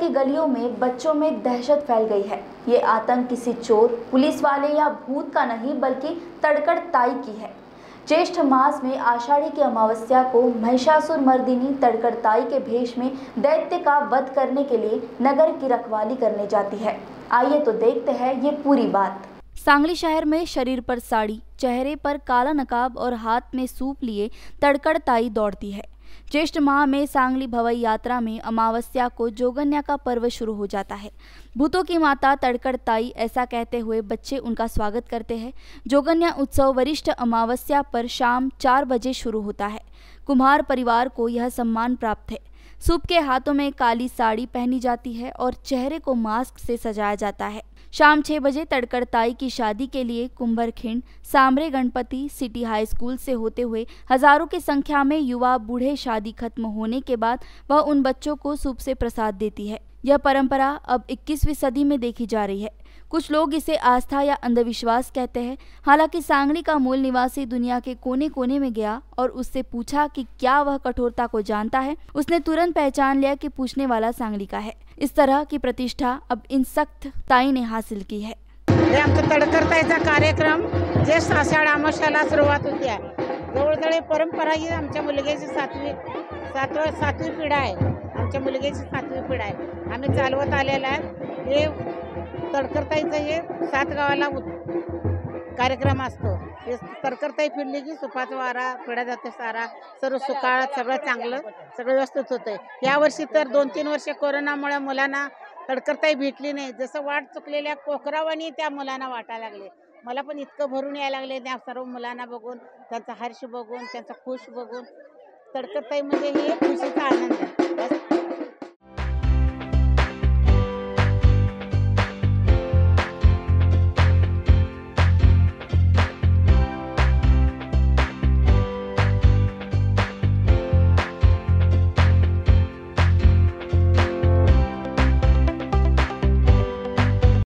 की गलियों में बच्चों में दहशत फैल गई है। ये आतंक किसी चोर, पुलिस वाले या भूत का नहीं बल्कि तड़कड़ ताई की है। ज्येष्ठ मास में आषाढ़ी की अमावस्या को महिषासुर मर्दिनी तड़कड़ताई के भेष में दैत्य का वध करने के लिए नगर की रखवाली करने जाती है। आइए तो देखते हैं ये पूरी बात। सांगली शहर में शरीर पर साड़ी, चेहरे पर काला नकाब और हाथ में सूप लिए तड़कड़ताई दौड़ती है। ज्येष्ठ माह में सांगली भवई यात्रा में अमावस्या को जोगन्या का पर्व शुरू हो जाता है। भूतों की माता तड़कड़ताई ऐसा कहते हुए बच्चे उनका स्वागत करते हैं। जोगन्या उत्सव वरिष्ठ अमावस्या पर शाम 4 बजे शुरू होता है। कुम्हार परिवार को यह सम्मान प्राप्त है। सूप के हाथों में काली साड़ी पहनी जाती है और चेहरे को मास्क से सजाया जाता है। शाम 6 बजे तड़कड़ताई की शादी के लिए Kumbharkhind, Samre Ganpati, city high school से होते हुए हजारों की संख्या में युवा बूढ़े शादी खत्म होने के बाद वह उन बच्चों को सूप से प्रसाद देती है। यह परंपरा अब 21वीं सदी में देखी जा रही है। कुछ लोग इसे आस्था या अंधविश्वास कहते हैं। हालांकि सांगली का मूल निवासी दुनिया के कोने कोने में गया और उससे पूछा कि क्या वह कठोरता को जानता है। उसने तुरंत पहचान लिया कि पूछने वाला सांगली का है। इस तरह की प्रतिष्ठा अब इन सख्त ताई ने हासिल की है। आमचा तडकरताईचा कार्यक्रम ज्येष्ठ आषाढ अमावस्येला सुरुवात होती आहे। जवळजवळ परंपरा ही आमच्या मुलग्याची सातवी पिढा आहे। आमच्या मुलग्याची 7वी पिढा आहे। आम्ही चालवत आलेला आहे। हे तडकरताईचं हे 7 गावाला कार्यक्रम असतो। हे तडकरताई फिरली की सुपाचा वारा पिढा जाते सारा, सर्व सुकाळात सगळं चांगलं सगळं व्यवस्थित होतंय। या वर्षी तर 2-3 वर्ष कोरोनामुळे मुलांना तडकरताई भेटली नाही। जसं वाट चुकलेल्या कोकरावानी त्या मुलांना वाटायला लागले। मला पण इतकं भरून यायला लागले त्या सर्व मुलांना बघून, त्यांचा हर्ष बघून, त्यांचा खुश बघून। तडकरताई म्हणजे हे खुशीचा आनंद आहे।